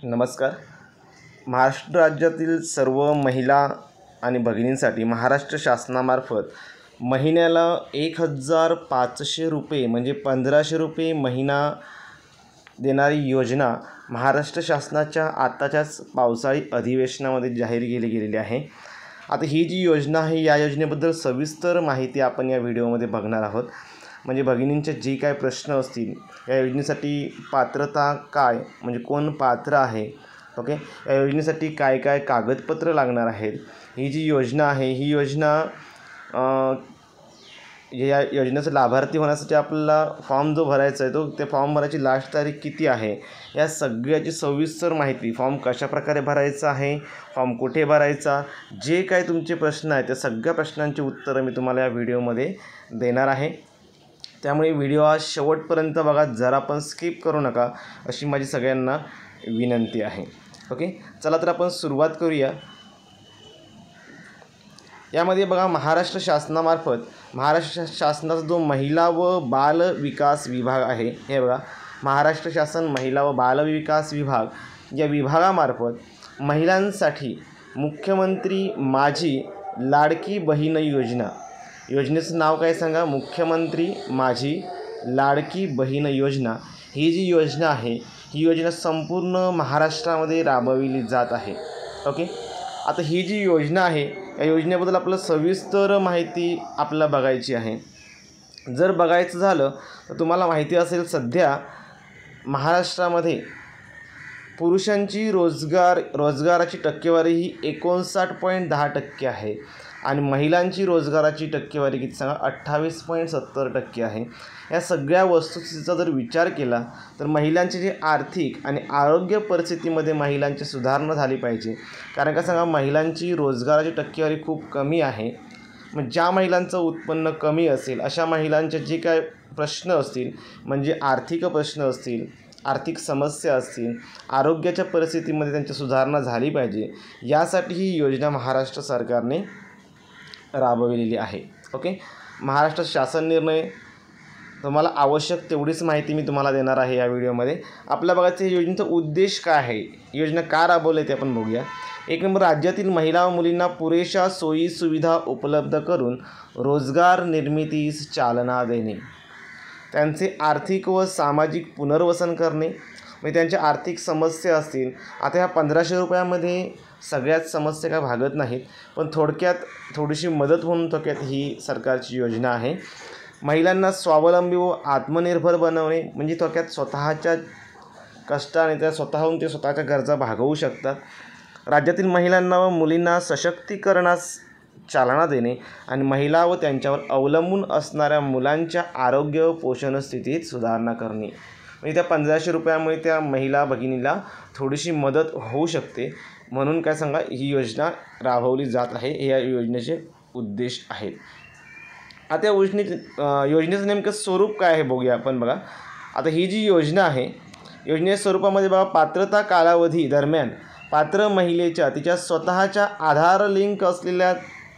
नमस्कार. महाराष्ट्र राज्यातील सर्व महिला आणि भगिनींसाठी महाराष्ट्र शासनामार्फत महिन्याला 1,500 रुपये म्हणजे 1,500 रुपये महिना देणारी योजना महाराष्ट्र शासनाच्या आताच्याच पावसाळी अधिवेशनामध्ये जाहीर केली गेलेली आहे. आता ही जी योजना आहे या योजनेबद्दल सविस्तर माहिती आपण या व्हिडिओमध्ये बघणार आहोत. म्हणजे भगिनींचे जे काय प्रश्न असतील या योजनेसाठी पात्रता काय म्हणजे कोण पात्र आहे, ओके, या योजनेसाठी काय काय कागदपत्र लागणार आहेत, ही जी योजना आहे ही योजना या योजनेचा लाभार्थी होण्यासाठी आपल्याला फॉर्म जो भरायचा आहे तो त्या फॉर्म भरायची लास्ट तारीख किती आहे या सगळ्याची सविस्तर माहिती, फॉर्म कशाप्रकारे भरायचा आहे, फॉर्म कुठे भरायचा, जे काय तुमचे प्रश्न आहेत त्या सगळ्या प्रश्नांची उत्तरं मी तुम्हाला या व्हिडिओमध्ये देणार आहे. त्यामुळे व्हिडिओ हा शेवटपर्यंत बघा, जरा पण स्किप करू नका अशी माझी सगळ्यांना विनंती आहे. ओके, चला तर आपण सुरुवात करूया. यामध्ये बघा महाराष्ट्र शासनामार्फत महाराष्ट्र शासनाचा जो महिला व बाल विकास विभाग आहे, हे बघा महाराष्ट्र शासन महिला व बाल विकास विभाग या विभागामार्फत महिलांसाठी मुख्यमंत्री माझी लाडकी बहीण योजना, योजनेचं नाव काय सांगा, मुख्यमंत्री माझी लाडकी बहीण योजना, ही जी योजना आहे ही योजना संपूर्ण महाराष्ट्रामध्ये राबविली जात आहे. ओके, आता ही जी योजना आहे या योजनेबद्दल आपल्याला सविस्तर माहिती आपल्याला बघायची आहे. जर बघायचं झालं तर तुम्हाला माहिती असेल सध्या महाराष्ट्रामध्ये पुरुषांची रोजगाराची टक्केवारी ही 59.10% आहे आणि महिलांची रोजगाराची टक्केवारी किती सांगा 28.70% आहे. या सगळ्या वस्तुस्थितीचा जर विचार केला तर महिलांची जी आर्थिक आणि आरोग्य परिस्थितीमध्ये महिलांची सुधारणा झाली पाहिजे. कारण का सांगा, महिलांची रोजगाराची टक्केवारी खूप कमी आहे. मग ज्या महिलांचं उत्पन्न कमी असेल अशा महिलांचे जे काय प्रश्न असतील म्हणजे आर्थिक प्रश्न असतील, आर्थिक समस्या असतील, आरोग्याच्या परिस्थितीमध्ये त्यांची सुधारणा झाली पाहिजे, यासाठी ही योजना महाराष्ट्र सरकारने राबविलेली आहे. ओके, महाराष्ट्र शासन निर्णय तुम्हाला आवश्यक तेवढीच माहिती मी तुम्हाला देणार आहे या व्हिडिओमध्ये. आपल्या बघायचं योजनेचा उद्देश काय आहे, योजना का राबवली ते आपण बघूया. 1 नंबर, राज्यातील महिला व मुलींना पुरेशा सोयी सुविधा उपलब्ध करून रोजगार निर्मितीस चालना देणे, त्यांचे आर्थिक व सामाजिक पुनर्वसन करणे. म्हणजे त्यांच्या आर्थिक समस्या असतील, आता ह्या 1,500 रुपयामध्ये सगळ्याच समस्या काय भागत नाहीत, पण थोडक्यात थोडीशी मदत म्हणून थोडक्यात ही सरकारची योजना आहे. महिलांना स्वावलंबी व आत्मनिर्भर बनवणे, म्हणजे थोडक्यात स्वतःच्या कष्टाने त्या स्वतःहून ते स्वतःच्या गरजा भागवू शकतात. राज्यातील महिलांना व मुलींना सशक्तीकरणास चालना देणे आणि महिला व त्यांच्यावर अवलंबून असणाऱ्या मुलांच्या आरोग्य व पोषण स्थितीत सुधारणा करणे. म्हणजे त्या 1,500 रुपयामुळे त्या महिला भगिनीला थोडीशी मदत होऊ शकते, म्हणून काय सांगा ही योजना राबवली जात आहे. हे या योजनेचे उद्देश आहेत. आता या योजनेचं नेमकं स्वरूप काय आहे बघूया आपण. बघा आता ही जी योजना आहे योजनेच्या स्वरूपामध्ये बघा, पात्रता कालावधी दरम्यान पात्र महिलेच्या तिच्या स्वतःच्या आधार लिंक असलेल्या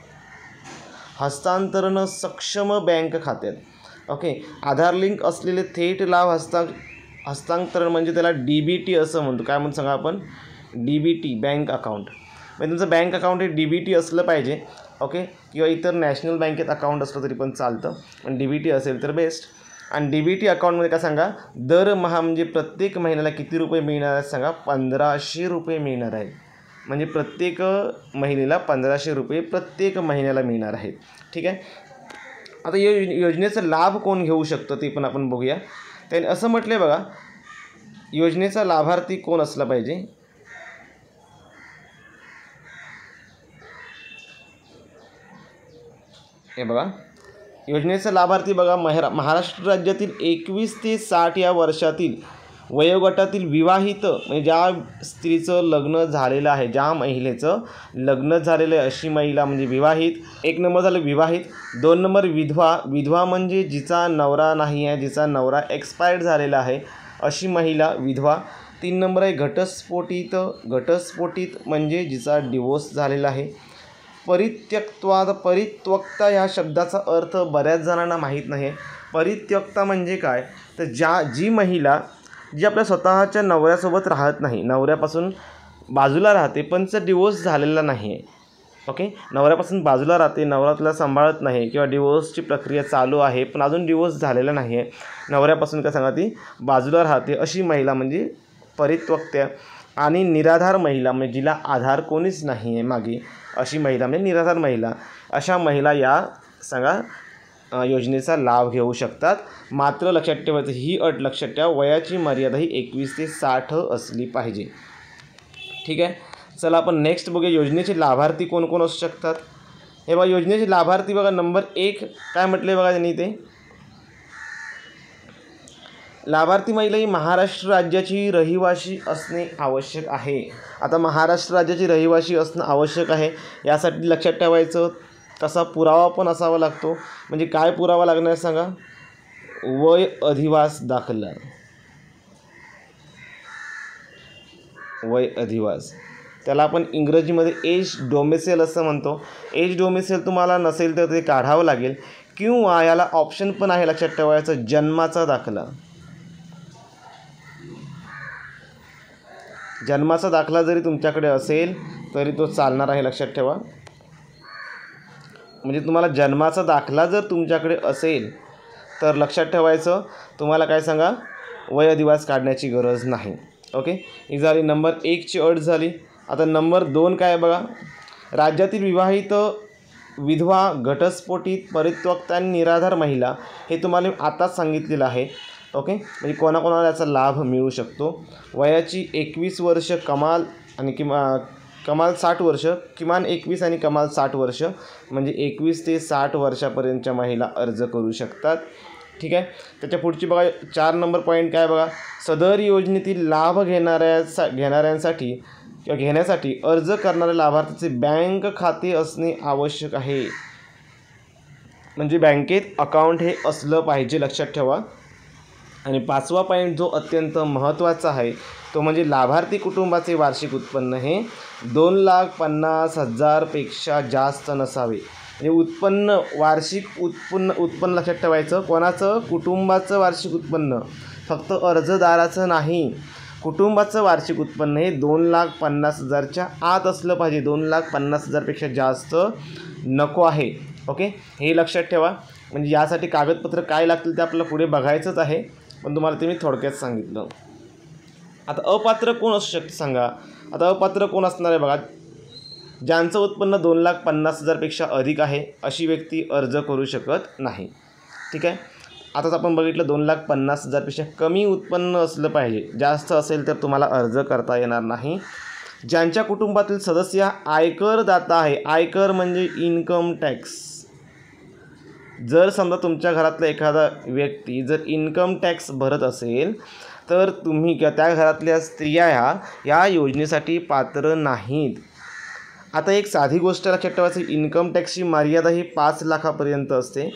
हस्तांतरण सक्षम बँक खात्यात, ओके, आधार लिंक असलेले थेट लाभ हस्तांतरण म्हणजे त्याला DBT असं म्हणतो. काय म्हणतो सांगा आपण, DBT बँक अकाउंट. म्हणजे तुमचं बँक अकाउंट हे DBT असलं पाहिजे, ओके, किंवा इतर नॅशनल बँकेत अकाउंट असलं तरी पण चालतं, पण DBT असेल तर बेस्ट. आणि DBT अकाउंटमध्ये काय सांगा, दरमहा म्हणजे प्रत्येक महिन्याला किती रुपये मिळणार आहेत सांगा, 1,500 रुपये मिळणार आहेत. म्हणजे प्रत्येक महिलेला 1,500 रुपये प्रत्येक महिन्याला मिळणार आहेत. ठीक आहे. आता या योजनेचा लाभ कोण घेऊ शकतं ते पण आपण बघूया. त्याने असं म्हटलं बघा, योजनेचा लाभार्थी कोण असला पाहिजे. हे बघा योजनेचा लाभार्थी बघा, महाराष्ट्र राज्यातील 21 ते 60 या वर्षातील वयोगटातील विवाहित, म्हणजे ज्या स्त्रीचं लग्न झालेलं आहे, ज्या महिलेचं लग्न झालेलं आहे अशी महिला म्हणजे विवाहित. 1 नंबर झालं विवाहित. 2 नंबर विधवा. विधवा म्हणजे जिचा नवरा नाही आहे, जिचा नवरा एक्सपायर्ड झालेला आहे अशी महिला विधवा. 3 नंबर आहे घटस्फोटित. घटस्फोटित म्हणजे जिचा डिवोर्स झालेला आहे. परित्यक्ता ह्या शब्दाचा अर्थ बऱ्याच जणांना माहीत नाही आहे. परित्यक्ता म्हणजे काय तर जी महिला जी आपल्या स्वतःच्या नवऱ्यासोबत राहत नाही, नवऱ्यापासून बाजूला राहते पण तिचा डिवोर्स झालेला नाही आहे. ओके, नवऱ्यापासून बाजूला राहते, नवरा तिला सांभाळत नाही किंवा डिवोर्सची प्रक्रिया चालू आहे पण अजून डिवोर्स झालेला नाही आहे, नवऱ्यापासून काय सांगा ती बाजूला राहते, अशी महिला म्हणजे परित्यक्त्या. आणि निराधार महिला म्हणजे जिला आधार कोणीच नाही आहे मागे, अशी महिला म्हणजे निराधार महिला. अशा महिला या सांगा योजनेचा लाभ घेऊ शकतात. मात्र लक्षात ठेवायचं, ही अट लक्षात ठेवा, वयाची मर्यादा ही 21 ते 60 असली पाहिजे. ठीक आहे, चला आपण नेक्स्ट बघूया योजनेचे लाभार्थी कोण कोण असू शकतात. हे बघा योजनेचे लाभार्थी बघा, नंबर 1 काय म्हटले बघा त्यांनी ते, लाभार्थी महिला ही महाराष्ट्र राज्याची रहिवासी असणे आवश्यक आहे. आता महाराष्ट्र राज्याची रहिवासी असणं आवश्यक आहे, यासाठी लक्षात ठेवायचं तसा पुरावा पण असावा लागतो. म्हणजे काय पुरावा लागणार सांगा, वय अधिवास दाखला. वय अधिवास त्याला आपण इंग्रजीमध्ये एज डोमेसेल असं म्हणतो. एज डोमेसेल तुम्हाला नसेल तर ते काढावं लागेल, किंवा याला ऑप्शन पण आहे लक्षात ठेवायचं, जन्माचा दाखला. जन्माचा दाखला जरी तुमच्याकडे असेल तरी तो चालणार आहे, लक्षात ठेवा. म्हणजे तुम्हाला जन्माचा दाखला जर तुमच्याकडे असेल तर लक्षात ठेवायचं, तुम्हाला काय सांगा वय अधिवास काढण्याची गरज नाही. ओके, ही झाली नंबर 1ची अट झाली. आता नंबर 2 काय आहे बघा, राज्यातील विवाहित विधवा, घटस्फोटित, परित्यक्त्या आणि निराधार महिला, हे तुम्हाला आताच सांगितलेलं आहे. ओके, म्हणजे कोणाकोणाला याचा लाभ मिळू शकतो. वयाची 21 वर्ष कमाल आणि कमाल 60 वर्ष, किमान 21 आणि कमाल 60 वर्ष, म्हणजे 21 ते 60 वर्षापर्यंतच्या महिला अर्ज करू शकतात. ठीक आहे, त्याच्या पुढची बघा 4 नंबर पॉईंट काय बघा, सदर योजनेतील लाभ घेणाऱ्यांसाठी किंवा घेण्यासाठी अर्ज करणाऱ्या लाभार्थीचे बँक खाते असणे आवश्यक आहे. म्हणजे बँकेत अकाउंट हे असलं पाहिजे, लक्षात ठेवा. आणि 5वा पॉईंट जो अत्यंत महत्त्वाचा आहे तो म्हणजे लाभार्थी कुटुंबाचे वार्षिक उत्पन्न हे 2,50,000 पेक्षा जास्त नसावे. म्हणजे उत्पन्न, वार्षिक उत्पन्न लक्षात ठेवायचं, कोणाचं, कुटुंबाचं वार्षिक उत्पन्न, फक्त अर्जदाराचं नाही, कुटुंबाचं वार्षिक उत्पन्न हे 2,50,000च्या आत असलं पाहिजे, 2,50,000 पेक्षा जास्त नको आहे. ओके, हे लक्षात ठेवा. म्हणजे यासाठी कागदपत्र काय लागतील ते आपल्याला पुढे बघायचंच आहे, पण तुम्हाला ते मी थोडक्यात सांगितलं. आता अपात्र कोण असू शकते सांगा. आता अपात्र कोण असणार आहे बघा, ज्यांचं उत्पन्न 2,50,000 पेक्षा अधिक आहे अशी व्यक्ती अर्ज करू शकत नाही. ठीक आहे, आताच आपण बघितलं 2,50,000 पेक्षा कमी उत्पन्न असलं पाहिजे, जास्त असेल तर तुम्हाला अर्ज करता येणार नाही. ज्यांच्या कुटुंबातील सदस्य आयकरदाता आहे, आयकर म्हणजे इन्कम टॅक्स, जर समजा तुमच्या घरातला एखादा व्यक्ती जर इन्कम टॅक्स भरत असेल तर तुम्ही किंवा त्या घरातल्या स्त्रिया या योजनेसाठी पात्र नाहीत. आता एक साधी गोष्ट लक्षात ठेवायची, इन्कम टॅक्सची मर्यादा ही 5 लाखापर्यंत असते.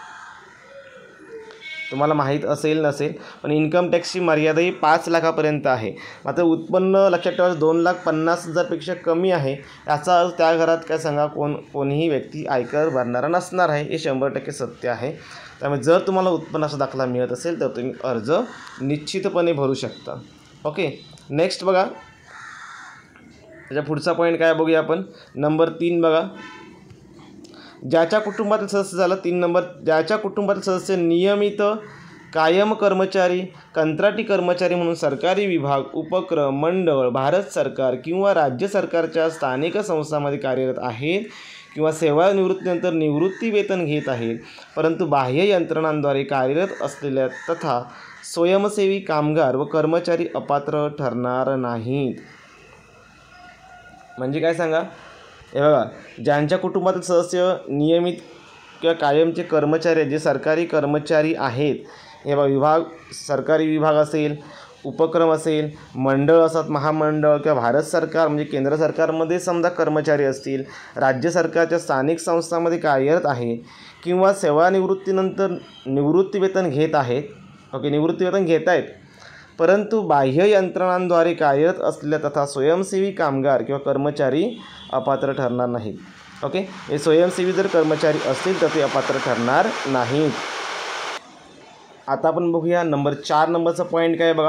तुम्हाला माहीत असेल नसेल, पण इन्कम टॅक्सची मर्यादा ही 5 लाखापर्यंत आहे. मात्र उत्पन्न लक्षात ठेवायचं 2,50,000 पेक्षा कमी आहे, याचा अर्थ त्या घरात काय सांगा कोणीही व्यक्ती आयकर भरणारा नसणार आहे, हे 100% सत्य आहे. त्यामुळे जर तुम्हाला उत्पन्नाचा दाखला मिळत असेल तर तुम्ही अर्ज निश्चितपणे भरू शकता. ओके, नेक्स्ट बघा, त्याच्या पुढचा पॉईंट काय बघूया आपण, नंबर 3 बघा, ज्याच्या कुटुंबातील सदस्य झालं 3 नंबर, ज्याच्या कुटुंबातील सदस्य नियमित कायम कर्मचारी, कंत्राटी कर्मचारी म्हणून सरकारी विभाग, उपक्रम, मंडळ, भारत सरकार किंवा राज्य सरकारच्या स्थानिक संस्थांमध्ये कार्यरत आहेत किंवा सेवानिवृत्तीनंतर निवृत्ती वेतन घेत आहेत, परंतु बाह्य यंत्रणांद्वारे कार्यरत असलेल्या तथा स्वयंसेवी कामगार व कर्मचारी अपात्र ठरणार नाहीत. म्हणजे काय सांगा, हे बघा, ज्यांच्या कुटुंबातील सदस्य नियमित किंवा कायमचे कर्मचारी जे सरकारी कर्मचारी आहेत, हे बघा, विभाग, सरकारी विभाग असेल, उपक्रम असेल, मंडळ असतात, महामंडळ किंवा भारत सरकार म्हणजे केंद्र सरकारमध्ये समजा कर्मचारी असतील, राज्य सरकारच्या स्थानिक संस्थांमध्ये कार्यरत आहे किंवा सेवानिवृत्तीनंतर निवृत्तीवेतन घेत आहेत. ओके, निवृत्तीवेतन घेत आहेत परंतु बाह्य यंत्रणांद्वारे कार्यरत असलेल्या तथा स्वयंसेवी कामगार किंवा कर्मचारी अपात्र ठरणार नाहीत. ओके, हे स्वयंसेवी जर कर्मचारी असतील तर ते अपात्र ठरणार नाहीत. आता आपण बघूया नंबर 4 नंबरचा पॉईंट काय बघा,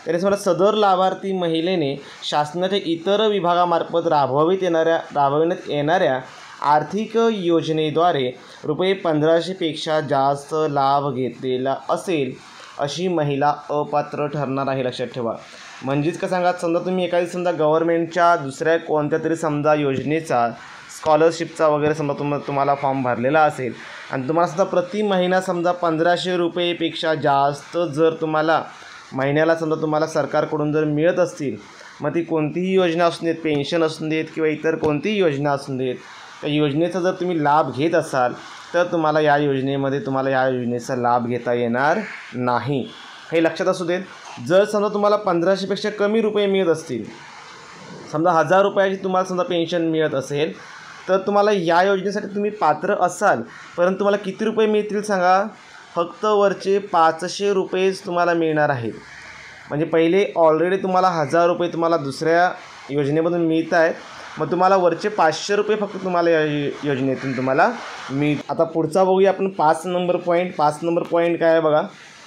तरी सुद्धा सदर लाभार्थी महिलेने शासनाच्या इतर विभागामार्फत राबविण्यात येणाऱ्या आर्थिक योजनेद्वारे ₹1500पेक्षा जास्त लाभ घेतलेला असेल अशी महिला अपात्र ठरणार आहे, लक्षात ठेवा. म्हणजेच का सांगा, समजा तुम्ही एखादी समजा गव्हर्नमेंटच्या दुसऱ्या कोणत्या तरी समजा योजनेचा स्कॉलरशिपचा वगैरे समजा तुम्हाला फॉर्म भरलेला असेल आणि तुम्हाला सुद्धा प्रति महिना समजा ₹1500पेक्षा जास्त जर तुम्हाला महिन्याला समजा तुम्हाला सरकारकडून जर मिळत असतील, मग ती कोणतीही योजना असू देत, पेन्शन असू देत किंवा इतर कोणतीही योजना असू देत, त्या योजनेचा जर तुम्ही लाभ घेत असाल तर तुम्हाला या योजनेचा लाभ घेता येणार नाही, हे लक्षात असू देत. जर समजा तुम्हाला 1500पेक्षा कमी रुपये मिळत असतील, समजा ₹1000 तुम्हाला समजा पेन्शन मिळत असेल, तर तुम्हाला या योजनेसाठी तुम्ही पात्र असाल. परंतु तुम्हाला किती रुपये मिळतील सांगा, फक्त वरचे ₹500 तुम्हाला मिळणार आहेत. म्हणजे पहिले ऑलरेडी तुम्हाला ₹1000 तुम्हाला दुसऱ्या योजनेमधून मिळत आहेत, मग तुम्हाला वरचे ₹500 फक्त तुम्हाला या योजनेतून तुम्हाला मिळत. आता पुढचा बघूया आपण 5 नंबर पॉईंट काय आहे बघा.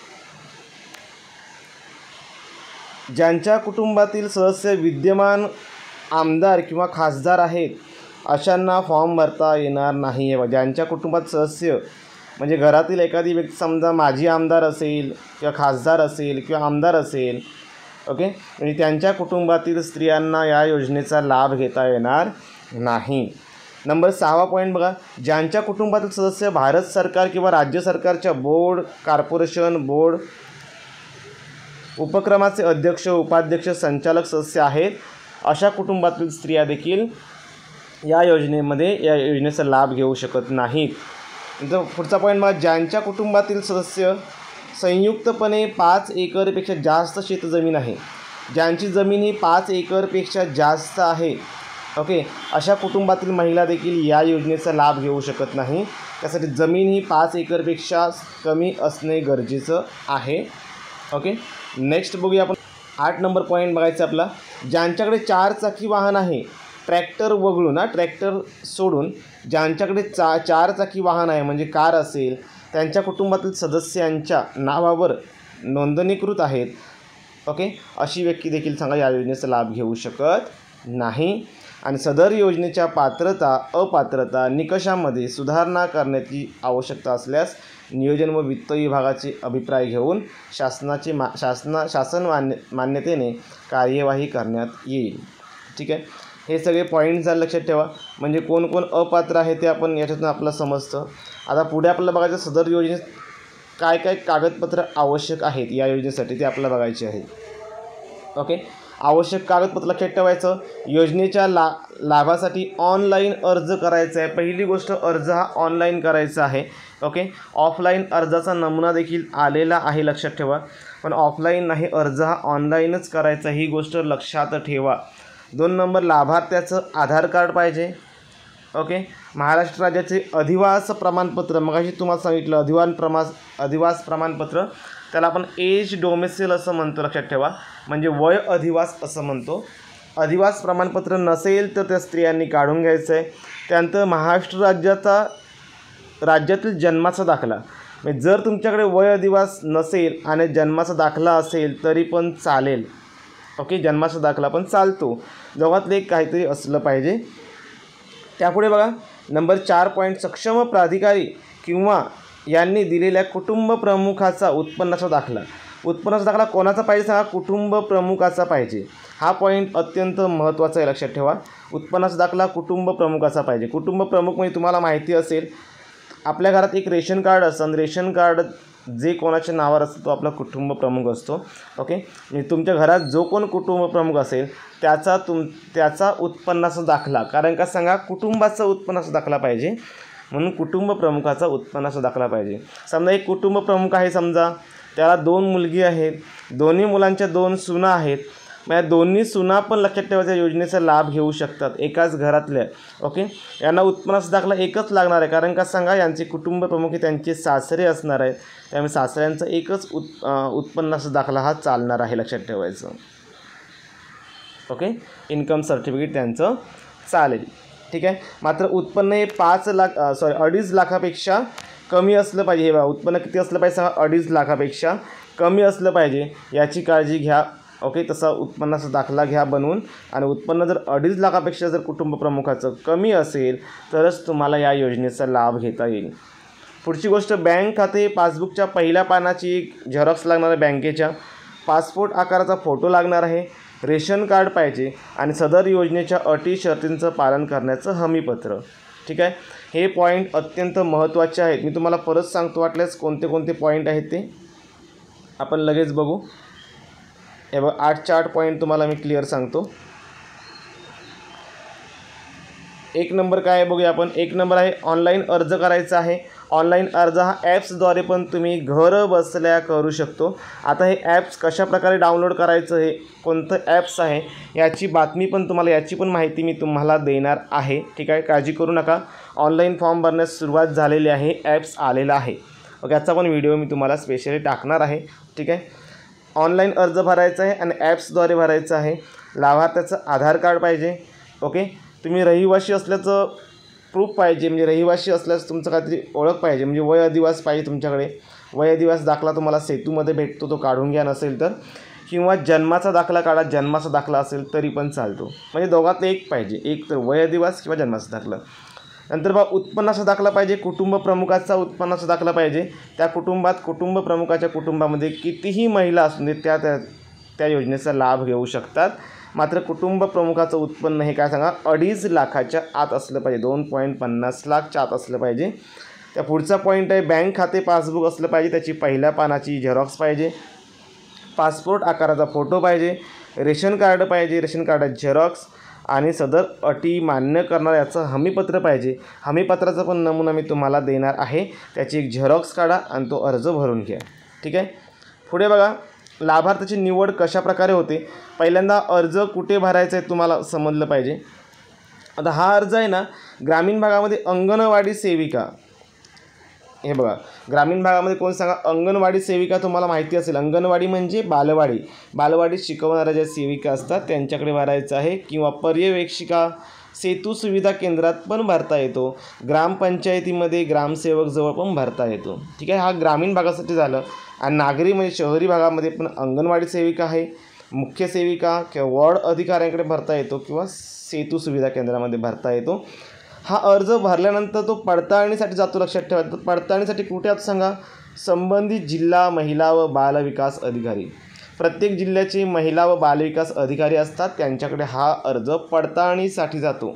ज्यांच्या कुटुंबातील सदस्य विद्यमान आमदार किंवा खासदार आहेत अशांना फॉर्म भरता येणार नाही आहे. ज्यांच्या कुटुंबात सदस्य म्हणजे घरातील एखादी व्यक्ती समजा माजी आमदार असेल किंवा खासदार असेल किंवा आमदार असेल, ओके, म्हणजे त्यांच्या कुटुंबातील स्त्रियांना या योजनेचा लाभ घेता येणार नाही. नंबर 6वा पॉईंट बघा. ज्यांच्या कुटुंबातील सदस्य भारत सरकार किंवा राज्य सरकारच्या बोर्ड, कॉर्पोरेशन, बोर्ड उपक्रमाचे अध्यक्ष, उपाध्यक्ष, संचालक सदस्य आहेत अशा कुटुंबातील स्त्रिया देखील या योजनेचा लाभ घेऊ शकत नाहीत. नंतर पुढचा पॉईंट बघा. ज्यांच्या कुटुंबातील सदस्य संयुक्तपणे 5 एकरपेक्षा जास्त शेतजमीन आहे, ज्यांची जमीन ही 5 एकरपेक्षा जास्त आहे, ओके, अशा कुटुंबातील महिला देखील या योजनेचा लाभ घेऊ शकत नाही. त्यासाठी जमीन ही 5 एकरपेक्षा कमी असणे गरजेचं आहे, ओके. नेक्स्ट बघूया आपण 8 नंबर पॉईंट बघायचा आपला. ज्यांच्याकडे 4 चाकी वाहन आहे, ट्रॅक्टर वगळून, ट्रॅक्टर सोडून ज्यांच्याकडे 4 चाकी वाहन आहे म्हणजे कार असेल, त्यांच्या कुटुंबातील सदस्यांच्या नावावर नोंदणीकृत आहेत, ओके, अशी व्यक्ती देखील सांगा या योजनेचा लाभ घेऊ शकत नाही. आणि सदर योजनेच्या अपात्रता निकषामध्ये सुधारणा करण्याची आवश्यकता असल्यास नियोजन व वित्त विभागाचे अभिप्राय घेऊन शासन मान्यतेने कार्यवाही करण्यात येईल. ठीक आहे, हे सगळे पॉईंट झाले, लक्षात ठेवा. म्हणजे कोण कोण अपात्र आहे ते आपण याच्यातून आपलं समजतं. आता पुढे आपल्याला बघायचं सदर योजनेत काय काय कागदपत्र आवश्यक आहेत या योजनेसाठी ते आपल्याला बघायचे आहे, ओके. आवश्यक कागदपत्र लक्षात ठेवायचं. योजनेच्या लाभासाठी ऑनलाईन अर्ज करायचा आहे. पहिली गोष्ट, अर्ज हा ऑनलाईन करायचा आहे, ओके. ऑफलाईन अर्जाचा नमुना देखील आलेला आहे, लक्षात ठेवा. पण ऑफलाईन नाही, अर्ज हा ऑनलाईनच करायचा, ही गोष्ट लक्षात ठेवा. 2 नंबर, लाभार्थ्याचं आधार कार्ड पाहिजे, ओके. महाराष्ट्र राज्याचे अधिवास प्रमाणपत्र, मगाशी तुम्हाला सांगितलं अधिवास प्रमाणपत्र, त्याला आपण एज डोमेसिल असं म्हणतो, लक्षात ठेवा. म्हणजे वय अधिवास असं म्हणतो. अधिवास प्रमाणपत्र नसेल तर त्या स्त्रियांनी काढून घ्यायचं आहे. त्यानंतर महाराष्ट्र राज्यातील जन्माचा दाखला, म्हणजे जर तुमच्याकडे वय अधिवास नसेल आणि जन्माचा दाखला असेल तरी पण चालेल, ओके. जन्माचा दाखला पण चालतो, दोघातले एक काहीतरी असलं पाहिजे. त्यापुढे बघा नंबर 4 पॉईंट. सक्षम प्राधिकारी किंवा यांनी दिलेल्या कुटुंब प्रमुखाचा उत्पन्नाचा दाखला कोणाचा पाहिजे सांगा, कुटुंब प्रमुखाचा पाहिजे. हा पॉईंट अत्यंत महत्त्वाचा आहे, लक्षात ठेवा. उत्पन्नाचा दाखला कुटुंब प्रमुखाचा पाहिजे. कुटुंब प्रमुख म्हणजे तुम्हाला माहिती असेल, आपल्या घरात एक रेशन कार्ड असतं आणि रेशन कार्ड जे कोणाच्या नावावर असतं तो आपला कुटुंब प्रमुख असतो, ओके. म्हणजे तुमच्या घरात जो कोण कुटुंब प्रमुख असेल त्याचा उत्पन्नाचा दाखला, कारण का सांगा, कुटुंबाचा उत्पन्नाचा दाखला पाहिजे, म्हणून कुटुंब प्रमुखाचा उत्पन्नाचा दाखला पाहिजे. समजा एक कुटुंब प्रमुख आहे, समजा त्याला 2 मुलगी आहेत, दोन्ही मुलांच्या 2 सुना आहेत, मग या दोन्ही सुना पण लक्षात ठेवायच्या योजनेचा लाभ घेऊ शकतात, एकाच घरातल्या, ओके. यांना उत्पन्नाचा दाखला एकच लागणार आहे, कारण का सांगा, यांचे कुटुंब प्रमुख हे त्यांचे सासरे असणार आहेत, त्यामुळे सासऱ्यांचा एकच उत्पन्नाचा दाखला हा चालणार आहे, लक्षात ठेवायचं, ओके. इन्कम सर्टिफिकेट त्यांचं चालेल, ठीक आहे. मात्र उत्पन्न हे 2.5 लाखापेक्षा कमी असलं पाहिजे. हे बघा, उत्पन्न किती असलं पाहिजे सांगा, 2.5 लाखापेक्षा कमी असलं पाहिजे, याची काळजी घ्या. ओके, तसा उत्पन्नाचा दाखला घ्या बनवून, आणि उत्पन्न जर 2.5 लाखापेक्षा जर कुटुंब प्रमुखाचं कमी असेल तरच तुम्हाला या योजनेचा लाभ घेता येईल. पुढची गोष्ट, बँक खाते पासबुकच्या पहिल्या पानाची एक झेरॉक्स लागणार आहे बँकेच्या, पासपोर्ट आकाराचा फोटो लागणार आहे, रेशन कार्ड पाहिजे आणि सदर योजनेच्या अटी शर्तींचं पालन करण्याचं हमीपत्र. ठीक आहे, हे पॉईंट अत्यंत महत्त्वाचे आहेत. मी तुम्हाला परत सांगतो, वाटल्यास कोणते कोणते पॉईंट आहेत ते आपण लगेच बघू. हे बघ, 8च्या 8 पॉईंट तुम्हाला मी क्लिअर सांगतो. 1 नंबर काय आहे बघूया आपण. 1 नंबर आहे ऑनलाईन अर्ज करायचा आहे. ऑनलाईन अर्ज हा ॲप्सद्वारे पण तुम्ही घर बसल्या करू शकतो. आता हे ॲप्स कशाप्रकारे डाउनलोड करायचं, हे कोणतं ॲप्स आहे याची बातमी पण तुम्हाला, याची पण माहिती मी तुम्हाला देणार आहे. ठीक आहे, काळजी करू नका. ऑनलाईन फॉर्म भरण्यास सुरुवात झालेली आहे, ॲप्स आलेला आहे. ओके, याचा पण व्हिडिओ मी तुम्हाला स्पेशली टाकणार आहे. ठीक आहे, ऑनलाईन अर्ज भरायचा आहे आणि ॲप्सद्वारे भरायचं आहे. लाभार्थ्याचं आधार कार्ड पाहिजे. ओके, तुम्ही रहिवासी असल्याचं प्रूफ पाहिजे, म्हणजे रहिवासी असल्यास तुमचं काहीतरी ओळख पाहिजे, म्हणजे वय अधिवास पाहिजे तुमच्याकडे. वय अधिवास दाखला तुम्हाला सेतूमध्ये भेटतो, तो काढून घ्या नसेल तर, किंवा जन्माचा दाखला काढा. जन्माचा दाखला असेल तरी पण चालतो, म्हणजे दोघातलं एक पाहिजे, एक तर वय अधिवास किंवा जन्माचा दाखला. नंतर बघा, उत्पन्नाचा दाखला पाहिजे. कुटुंब प्रमुखाचा उत्पन्नाचा दाखला पाहिजे. त्या कुटुंबात, कुटुंब प्रमुखाच्या कुटुंबामध्ये कितीही महिला असून दे त्या योजनेचा लाभ घेऊ शकतात. मात्र कुटुंब प्रमुखाचं उत्पन्न हे काय सांगा, 2.5 लाखाच्या आत असलं पाहिजे, 2.50 लाखच्या आत असलं पाहिजे. त्या पुढचा पॉईंट आहे, बँक खाते पासबुक असलं पाहिजे, त्याची पहिल्या पानाची झेरॉक्स पाहिजे, पासपोर्ट आकाराचा फोटो पाहिजे, रेशन कार्ड पाहिजे, रेशन कार्डाची झेरॉक्स, आणि सदर अटी मान्य करणारं याचं हमीपत्र पाहिजे. हमीपत्राचा पण नमुना मी तुम्हाला देणार आहे, त्याची एक झेरॉक्स काढा आणि तो अर्ज भरून घ्या. ठीक आहे, पुढे बघा, लाभार्थ्याची निवड कशाप्रकारे होते. पहिल्यांदा अर्ज कुठे भरायचा आहे तुम्हाला समजलं पाहिजे. आता हा अर्ज आहे ना, ग्रामीण भागामध्ये अंगणवाडी सेविका, हे बघा, ग्रामीण भागामध्ये कोण सांगा, अंगणवाडी सेविका तुम्हाला माहिती असेल. अंगणवाडी म्हणजे बालवाडी, बालवाडीत शिकवणाऱ्या ज्या सेविका असतात त्यांच्याकडे भरायचं आहे, किंवा पर्यवेक्षिका सेतू सुविधा केंद्रात पण भरता येतो. ग्रामपंचायतीमध्ये ग्रामसेवकजवळ पण भरता येतो. ठीक आहे, हा ग्रामीण भागासाठी झालं. आणि नागरी म्हणजे शहरी भागामध्ये पण अंगणवाडी सेविका आहे, मुख्य सेविका किंवा वॉर्ड अधिकाऱ्यांकडे भरता येतो, किंवा सेतू सुविधा केंद्रामध्ये भरता येतो. हा अर्ज भरल्यानंतर तो पडताळणीसाठी जातो. लक्षात ठेवा, तर पडताळणीसाठी कुठे आता सांगा, संबंधित जिल्हा महिला व बालविकास अधिकारी. प्रत्येक जिल्ह्याचे महिला व बालविकास अधिकारी असतात, त्यांच्याकडे हा अर्ज पडताळणीसाठी जातो.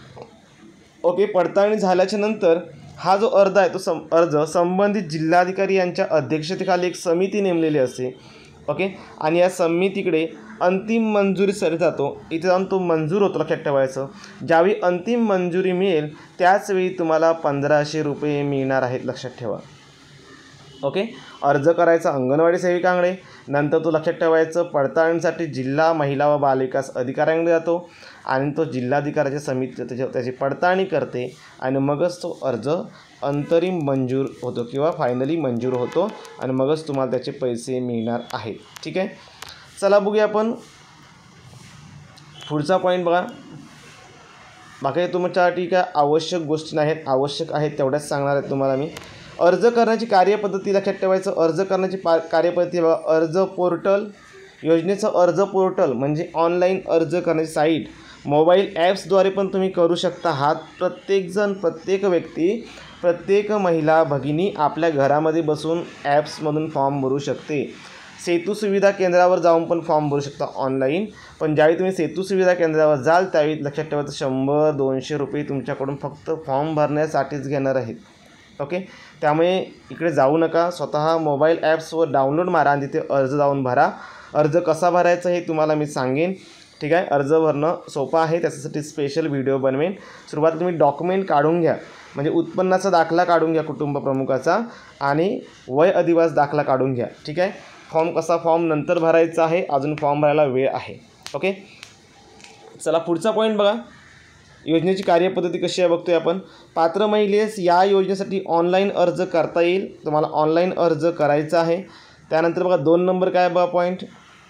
ओके, पडताळणी झाल्याच्या नंतर हा जो अर्ज आहे तो अर्ज संबंधित जिल्हाधिकारी यांच्या अध्यक्षतेखाली एक समिती नेमलेली असते. ओके, आणि या समितीकडे अंतिम मंजुरीसाठी जातो. इथे जाऊन तो मंजूर होतो. लक्षात ठेवायचं, ज्यावेळी अंतिम मंजुरी मिळेल त्याचवेळी तुम्हाला 1500 रुपये मिळणार आहेत. लक्षात ठेवा. ओके, अर्ज करायचा अंगणवाडी सेविकांकडे, नंतर तो लक्षात ठेवायचं पडताळणीसाठी जिल्हा महिला व बालविकास अधिकाऱ्यांकडे जातो, आणि तो जिल्हाधिकाऱ्याच्या समिती त्याची पडताळणी करते, आणि मगच तो अर्ज अंतरिम मंजूर होतो किंवा फायनली मंजूर होतो, आणि मगच तुम्हाला त्याचे पैसे मिळणार आहेत. ठीक आहे, चला बघूया आपण पुढचा पॉईंट. बघा, बाकी तुमच्यासाठी काय आवश्यक गोष्टी नाहीत, आवश्यक आहेत तेवढ्याच सांगणार आहेत तुम्हाला मी. अर्ज करण्याची कार्यपद्धती लक्षात ठेवायचं. अर्ज करण्याची कार्यपद्धती बघा, अर्ज पोर्टल, योजनेचं अर्ज पोर्टल म्हणजे ऑनलाईन अर्ज करण्याची साईट. मोबाईल ॲप्सद्वारे पण तुम्ही करू शकता. हा प्रत्येकजण, प्रत्येक व्यक्ती, प्रत्येक महिला भगिनी आपल्या घरामध्ये बसून ॲप्समधून फॉर्म भरू शकते. सेतू सुविधा केंद्रावर जाऊन पण फॉर्म भरू शकता ऑनलाईन. पण ज्यावेळी तुम्ही सेतू सुविधा केंद्रावर जाल त्यावेळी लक्षात ठेवायचं 100-200 रुपये तुमच्याकडून फक्त फॉर्म भरण्यासाठीच घेणार आहेत. ओके, त्यामुळे इकडे जाऊ नका. स्वतः मोबाईल ॲप्सवर डाउनलोड मारा आणि तिथे अर्ज जाऊन भरा. अर्ज कसा भरायचा हे तुम्हाला मी सांगेन. ठीक आहे, अर्ज भरणं सोपं आहे, त्याच्यासाठी स्पेशल व्हिडिओ बनवेन. सुरुवात तुम्ही डॉक्युमेंट काढून घ्या, म्हणजे उत्पन्नाचा दाखला काढून घ्या कुटुंब प्रमुखाचा, आणि वय अधिवास दाखला काढून घ्या. ठीक आहे, फॉर्म नंतर भरायचा आहे, अजून फॉर्म भरायला वेळ आहे. ओके, चला पुढचा पॉईंट बघा, योजनेची कार्यपद्धती कशी आहे बघतोय आपण. पात्र महिलेस या योजनेसाठी ऑनलाईन अर्ज करता येईल. तुम्हाला ऑनलाईन अर्ज करायचा आहे. त्यानंतर बघा 2 नंबर काय बघा पॉईंट,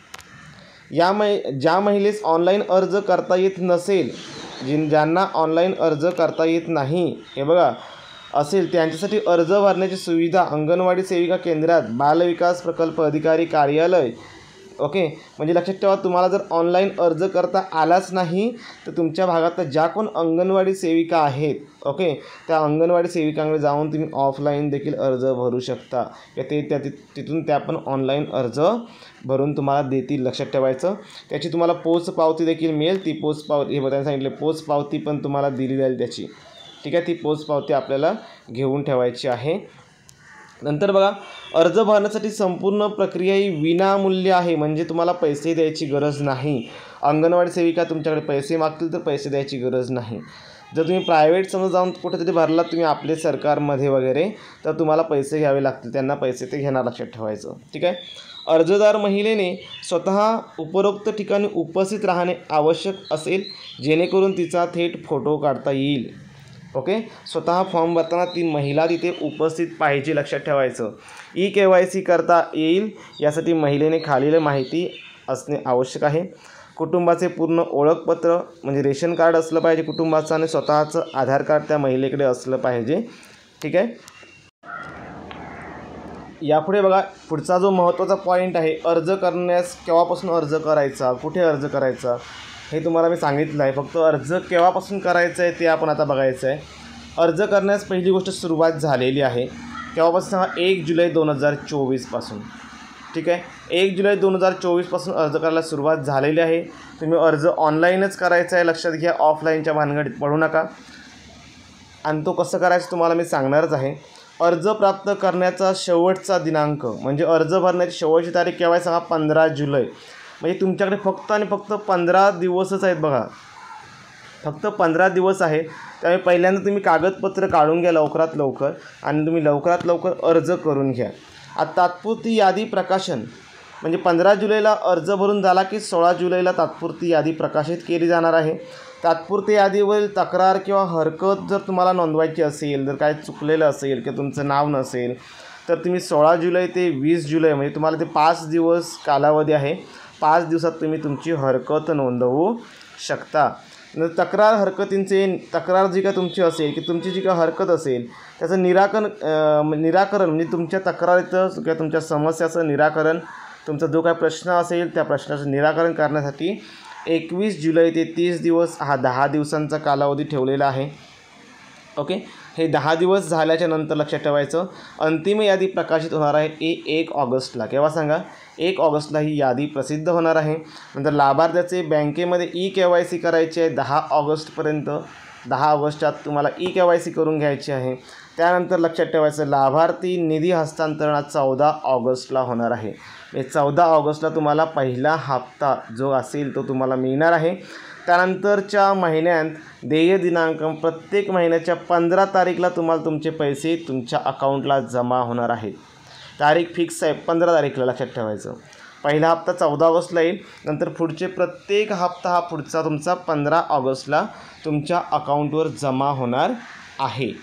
ज्या महिलेस ऑनलाईन अर्ज करता येत नसेल, ज्यांना ऑनलाईन अर्ज करता येत नाही हे बघा असेल, त्यांच्यासाठी अर्ज भरण्याची सुविधा अंगणवाडी सेविका केंद्रात, बालविकास प्रकल्प अधिकारी कार्यालय ओके, म्हणजे लक्षात ठेवा, तुम्हाला जर ऑनलाईन अर्ज करता आलाच नाही तर तुमच्या भागात ज्या कोण अंगणवाडी सेविका आहेत, ओके, त्या अंगणवाडी सेविकांकडे जाऊन तुम्ही ऑफलाईन देखील अर्ज भरू शकता. तिथून त्या पण ऑनलाईन अर्ज भरून तुम्हाला देतील. लक्षात ठेवायचं. त्याची तुम्हाला पोच पावती देखील मिळेल. ती पोच पावती, हे बघायला सांगितले, पोच पावती पण तुम्हाला दिली जाईल त्याची. ठीक आहे, ती पोच पावती आपल्याला घेऊन ठेवायची आहे. नंतर बघा, अर्ज भरण्यासाठी संपूर्ण प्रक्रिया ही विनामूल्य आहे, म्हणजे तुम्हाला पैसे द्यायची गरज नाही. अंगणवाडी सेविका तुमच्याकडे पैसे मागतील तर पैसे द्यायची गरज नाही. जर तुम्ही प्रायव्हेट समजा जाऊन कुठेतरी भरलात तुम्ही आपले सरकारमध्ये वगैरे, तर तुम्हाला पैसे घ्यावे लागतील. त्यांना पैसे ते घेणार. लक्षात ठेवायचं. ठीक आहे. अर्जदार महिलेने स्वतः उपरोक्त ठिकाणी उपस्थित राहणे आवश्यक असेल, जेणेकरून तिचा थेट फोटो काढता येईल. ओके, स्वतः फॉर्म भरताना ती महिला तिथे उपस्थित पाहिजे. लक्षात ठेवायचं. KYC करता येईल यासाठी महिलेने खालील माहिती असणे आवश्यक आहे. कुटुंबाचे पूर्ण ओळखपत्र म्हणजे रेशन कार्ड असलं पाहिजे कुटुंबाचं, आणि स्वतःचं आधार कार्ड त्या महिलेकडे असलं पाहिजे. ठीक आहे. यापुढे बघा, पुढचा जो महत्त्वाचा पॉईंट आहे, अर्ज करण्यास केव्हापासून अर्ज करायचा, कुठे अर्ज करायचा, हे तुम्हाला मी सांगितलं आहे. फक्त अर्ज केव्हापासून करायचं आहे ते आपण आता बघायचं आहे. अर्ज करण्यास पहिली गोष्ट सुरुवात झालेली आहे. केव्हापासून? 1 जुलै 2024 पासून. ठीक आहे, 1 जुलै 2024 पासून अर्ज करायला सुरुवात झालेली आहे. तुम्ही अर्ज ऑनलाईनच करायचा आहे. लक्षात घ्या, ऑफलाईनच्या भानगडीत पडू नका. आणि तो कसं करायचं तुम्हाला मी सांगणारच आहे. अर्ज प्राप्त करण्याचा शेवटचा दिनांक म्हणजे अर्ज भरण्याची शेवटची तारीख केव्हा आहे सांगा? 15 जुलै. म्हणजे तुमच्याकडे फक्त आणि फक्त 15 दिवसच आहेत बघा. फक्त 15 दिवस आहे. त्यामुळे पहिल्यांदा तुम्ही कागदपत्र काढून घ्या लवकरात लवकर, आणि तुम्ही लवकरात लवकर अर्ज करून घ्या. आता तात्पुरती यादी प्रकाशन म्हणजे 15 जुलैला अर्ज भरून झाला की 16 जुलैला तात्पुरती यादी प्रकाशित केली जाणार आहे. तात्पुरती यादीवरील तक्रार किंवा हरकत जर तुम्हाला नोंदवायची असेल, जर काय चुकलेलं असेल किंवा तुमचं नाव नसेल, तर तुम्ही 16 जुलै ते 20 जुलै म्हणजे तुम्हाला ते 5 दिवस कालावधी आहे. 5 दिवसात तुम्ही तुमची हरकत नोंदवू शकता. तक्रार तक्रार जी काय तुमची असेल की तुमची जी काय हरकत असेल त्याचं निराकरण म्हणजे तुमच्या तक्रारीचं किंवा तुमच्या समस्याचं निराकरण, तुमचा जो काय प्रश्न असेल त्या प्रश्नाचं निराकरण करण्यासाठी 21 जुलै ते 30 दिवस हा 10 दिवसांचा कालावधी ठेवलेला आहे. ओके, हे 10 दिवस झाल्याच्या नंतर लक्षात ठेवायचं, अंतिम यादी प्रकाशित होणार आहे 1 ऑगस्टला. केव्हा सांगा? 1 ऑगस्टला ही यादी प्रसिद्ध होणार आहे. नंतर लाभार्थ्याचे बँकेमध्ये KYC करायचे आहे 10 ऑगस्टपर्यंत. 10 ऑगस्टात तुम्हाला KYC करून घ्यायची आहे. त्यानंतर लक्षात ठेवायचं, लाभार्थी निधी हस्तांतरण 14 ऑगस्टला होणार आहे. 14 ऑगस्टला तुम्हाला पहिला हप्ता जो असेल तो तुम्हाला मिळणार आहे. त्यानंतरच्या महिन्यात देय दिनांक प्रत्येक महिन्याच्या 15 तारीखला तुम्हाला तुमचे पैसे तुमच्या अकाउंटला जमा होणार आहेत. तारीख फिक्स आहे 15 तारीखला. लक्षात ठेवायचं. पहिला हप्ता 14 ऑगस्टला येईल. नंतर पुढचे प्रत्येक हप्ता हा पुढचा तुमचा 15 ऑगस्टला तुमच्या अकाउंटवर जमा होणार आहे.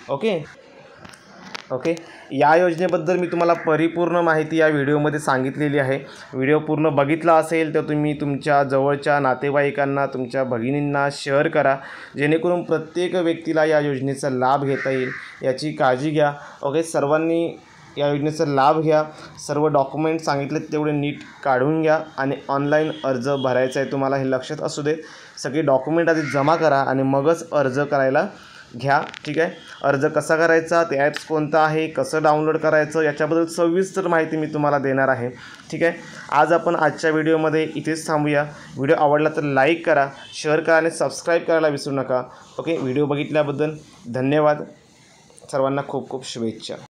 ओके, या योजनेबद्दल मी तुम्हाला परिपूर्ण माहिती या व्हिडिओमध्ये सांगितलेली आहे. व्हिडिओ पूर्ण बघितला असेल तर तुम्ही तुमच्या जवळच्या नातेवाईकांना, तुमच्या भगिनींना शेअर करा, जेणेकरून प्रत्येक व्यक्तीला या योजनेचा लाभ घेता येईल. याची काळजी घ्या. ओके, सर्वांनी या योजनेचा लाभ घ्या. सर्व डॉक्युमेंट सांगितले तेवढे नीट काढून घ्या आणि ऑनलाईन अर्ज भरायचा आहे तुम्हाला, हे लक्षात असू देत. सगळे डॉक्युमेंट आधी जमा करा आणि मगच अर्ज करायला घ्या. ठीक आहे. अर्ज कसा करायचा, ते ॲप्स कोणतं आहे, कसं डाउनलोड करायचं, याच्याबद्दल सविस्तर माहिती मी तुम्हाला देणार आहे. ठीक आहे. आज आपण आजच्या व्हिडिओमध्ये इथेच थांबूया. व्हिडिओ आवडला तर लाईक करा, शेअर करा आणि सबस्क्राईब करायला विसरू नका. ओके, व्हिडिओ बघितल्याबद्दल धन्यवाद. सर्वांना खूप खूप शुभेच्छा.